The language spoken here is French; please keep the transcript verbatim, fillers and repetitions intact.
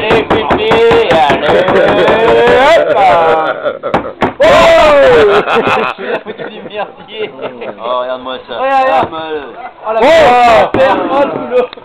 Allez, pipi, allez, hop. Oh. Tu l'as foutu du merdier. Oh, regarde-moi ça. Regarde, regarde. Ah, me- Oh la merde. Oh, le boulot.